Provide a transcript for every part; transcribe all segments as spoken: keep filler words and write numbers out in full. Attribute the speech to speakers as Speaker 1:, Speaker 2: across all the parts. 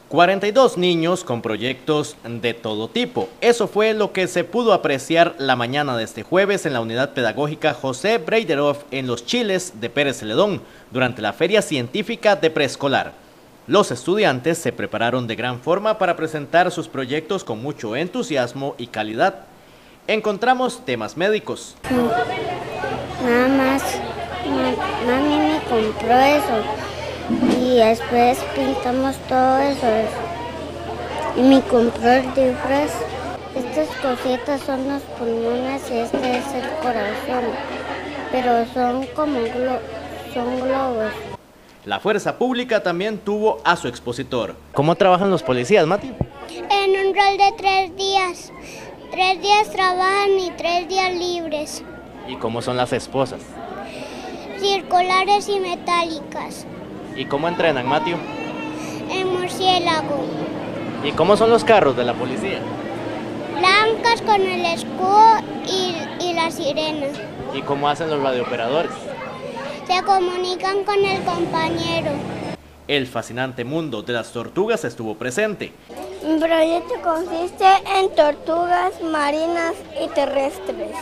Speaker 1: cuarenta y dos niños con proyectos de todo tipo. Eso fue lo que se pudo apreciar la mañana de este jueves en la unidad pedagógica José Breiderhoff en Los Chiles de Pérez Celedón durante la Feria Científica de Preescolar. Los estudiantes se prepararon de gran forma para presentar sus proyectos con mucho entusiasmo y calidad. Encontramos temas médicos.
Speaker 2: Nada más, mami me compró eso. Y después pintamos todo eso y me compró el disfraz. Estas cositas son los pulmones y este es el corazón, pero son como glo son globos.
Speaker 1: La fuerza pública también tuvo a su expositor. ¿Cómo trabajan los policías, Mati?
Speaker 2: En un rol de tres días. Tres días trabajan y tres días libres.
Speaker 1: ¿Y cómo son las esposas?
Speaker 2: Circulares y metálicas.
Speaker 1: ¿Y cómo entrenan, Mateo?
Speaker 2: En murciélago.
Speaker 1: ¿Y cómo son los carros de la policía?
Speaker 2: Blancas con el escudo y, y la sirena.
Speaker 1: ¿Y cómo hacen los radiooperadores?
Speaker 2: Se comunican con el compañero.
Speaker 1: El fascinante mundo de las tortugas estuvo presente.
Speaker 2: Mi proyecto consiste en tortugas marinas y terrestres.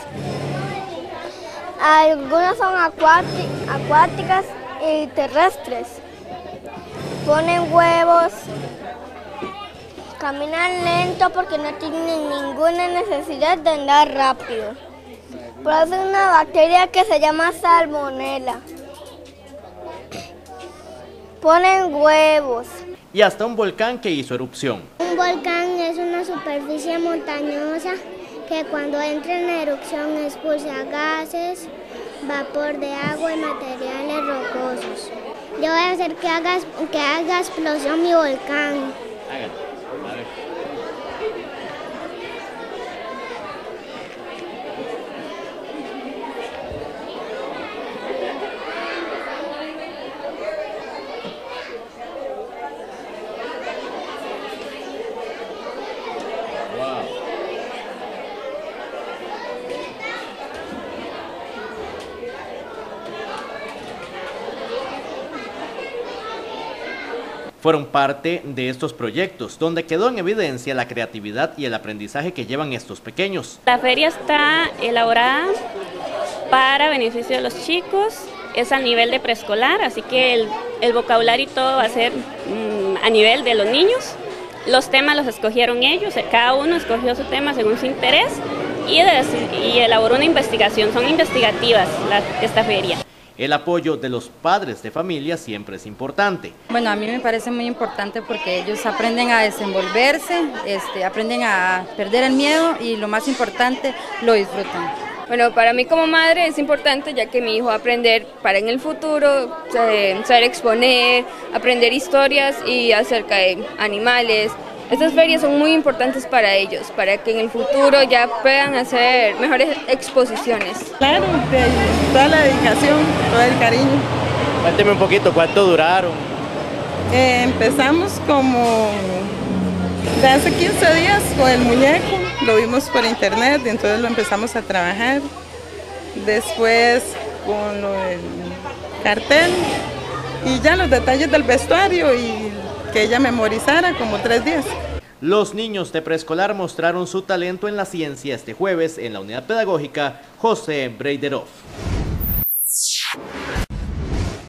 Speaker 2: Algunas son acuáticas y terrestres. Ponen huevos, caminan lento porque no tienen ninguna necesidad de andar rápido. Producen una bacteria que se llama salmonela. Ponen huevos.
Speaker 1: Y hasta un volcán que hizo erupción.
Speaker 2: Un volcán es una superficie montañosa que cuando entra en erupción expulsa gases, vapor de agua y materiales rocosos. Yo voy a hacer que haga, que haga explosión mi volcán.
Speaker 1: Hágalo. A ver. Fueron parte de estos proyectos, donde quedó en evidencia la creatividad y el aprendizaje que llevan estos pequeños.
Speaker 3: La feria está elaborada para beneficio de los chicos, es a nivel de preescolar, así que el, el vocabulario y todo va a ser mmm, a nivel de los niños. Los temas los escogieron ellos, cada uno escogió su tema según su interés y, de, y elaboró una investigación, son investigativas la, esta feria.
Speaker 1: El apoyo de los padres de familia siempre es importante.
Speaker 4: Bueno, a mí me parece muy importante porque ellos aprenden a desenvolverse, este, aprenden a perder el miedo y lo más importante, lo disfrutan.
Speaker 5: Bueno, para mí como madre es importante ya que mi hijo va a aprender para en el futuro, saber exponer, aprender historias y acerca de animales. Estas ferias son muy importantes para ellos, para que en el futuro ya puedan hacer mejores exposiciones.
Speaker 6: Claro, de toda la dedicación, todo el cariño.
Speaker 1: Cuénteme un poquito, ¿cuánto duraron?
Speaker 6: Eh, empezamos como de hace quince días con el muñeco, lo vimos por internet y entonces lo empezamos a trabajar. Después con lo del cartel y ya los detalles del vestuario y que ella memorizara como tres días.
Speaker 1: Los niños de preescolar mostraron su talento en la ciencia este jueves en la unidad pedagógica José Breiderhoff.